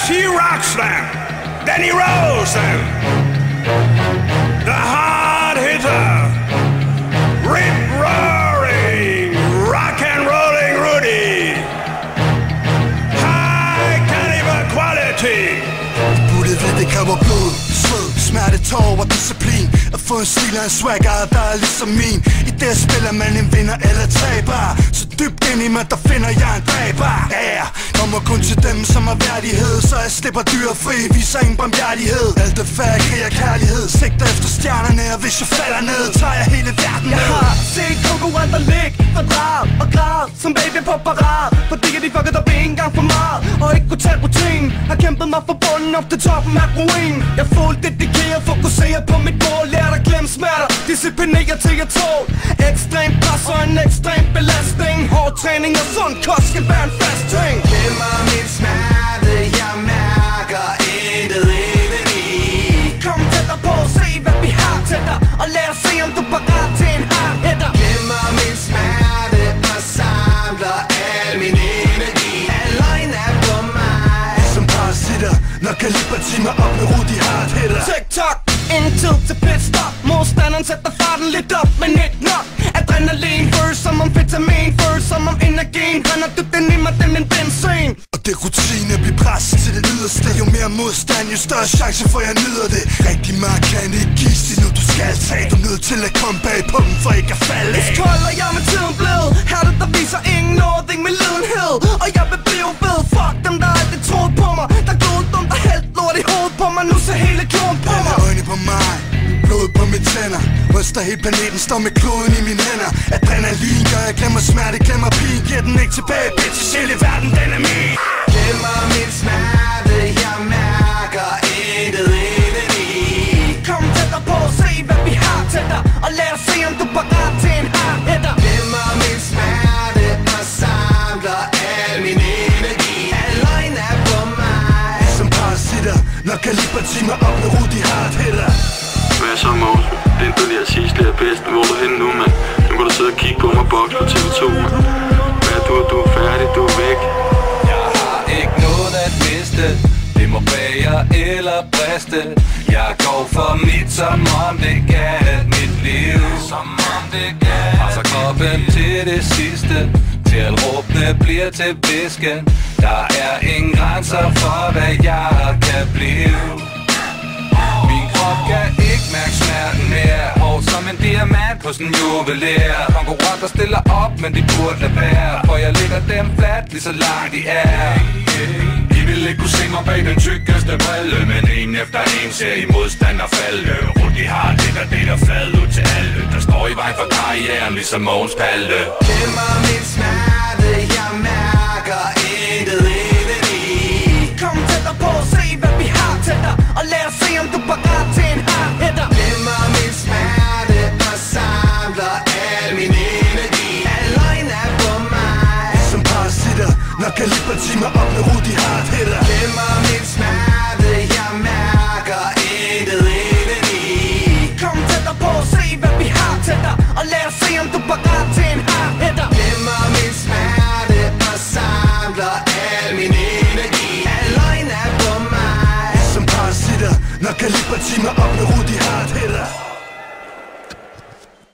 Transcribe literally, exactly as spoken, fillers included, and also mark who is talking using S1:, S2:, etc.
S1: he rocks them, then he rolls them. The hard hitter, rip-roaring, rock and rolling Rudy. High caliber quality.
S2: Du burde vide, det kræver blod, sved, smerte, tår og disciplin. At få en stil og en swagger, der er ligesom min. I det spiller man en vinder eller taber. Så dybt ind i mig, der finder jeg en dræber. Ja, yeah. Kommer kun til dem, som har værdighed. Så jeg slipper dyr fri, viser ingen barmhjertighed. Alt er færd, krig og kærlighed. Sigter efter stjernerne, og hvis jeg falder ned, tager jeg hele verden med.
S3: Jeg har set konkurrenter ligge for drag og grad som baby på parade. Fordi de fuckede op en gang for meget og ikke kunne tage rutinen. Har kæmpet mig fra bunden op til toppen af ruinen. Jeg er fuldt dedikeret, fokuserer på mit mål. Lært at glemme smerter, disciplinerer til jeg tål. Ekstrem pres og en ekstrem belastning. Hård træning og sund kost skal være en fast ting.
S4: Gemmer min smerte, jeg mærker intet indeni.
S3: Kom tættere på, se hvad vi har til dig, og lad os se om du er parat til en hard hitter.
S4: Gemmer min smerte og samler al min energi. Al løgn er på mig.
S2: Som parasitter, når kaliber timer op med Rudy hard hitter.
S3: TikTok, ingen tid til pitstop. Modstanderen sætter farten lidt op, men ikke nok. Adrenalin føles som om vitamin, føles som om energien. Brænder du den i mig, den min benzin.
S2: Og det er rutine at blive presset til det yderste. Jo mere modstand, jo større chance for jeg nyder det. Rigtig meget kan ikke gives det nu, du skal tage. Du er nødt til at komme bag på dem, for ikke at falde af.
S3: Iskold og jeg med tiden blevet herdet, der viser ingen nåding med lidenhed. Og jeg vil blive ved, fuck dem der aldrig troede på mig. Der glod dumt og hældt lort i hovedet på mig. Nu ser hele kloden på mig.
S2: Øjne på mig, blod på mine tænder. Ryster hele planeten, står med kloden i mine hænder. Adrenalin gør jeg glemmer smerte, glemmer pigen. Giver den ikke tilbage, bitch, hele verden den er min.
S4: Gemmer min smerte, jeg mærker intet indeni.
S3: Kom tættere på, se hvad vi har til dig, og lad os se om du er parat til en hard hitter.
S4: Gemmer min smerte og samler al min energi. Al løgn er på mig.
S2: Som parasitter, når kaliber timer op med Rudy hard hitter.
S5: Hvad så, Mås? Det er ikke lige at sige, det er bedst. Hvor er du henne nu, mand? Nu kan du sidde og kigge på mig boks på T V to, mand. Hvad er du? Du er færdig, du er væk.
S6: Jeg har ikke noget at miste. Det må bære eller briste. Jeg går for mit, som om det gav mit liv. Som om det gav. Og så kroppen til det sidste. Til at råbne bliver til visken. Der er ingen grænser for, hvad jeg kan blive. Min krop kan ikke mærke smerten mere. Hård som en diamant hos en juvelér. Konkurrenter stiller op, men de burde lade være. For jeg ligger dem flat, lige så langt de er.
S7: De vil ikke kunne se mig bag den tykkeste brille, men en efter en ser I modstander falde. Rudy har det, der deler flad ud til alle. Der står i vejen for karrieren, ligesom Mogens Palle.
S4: Gemmer min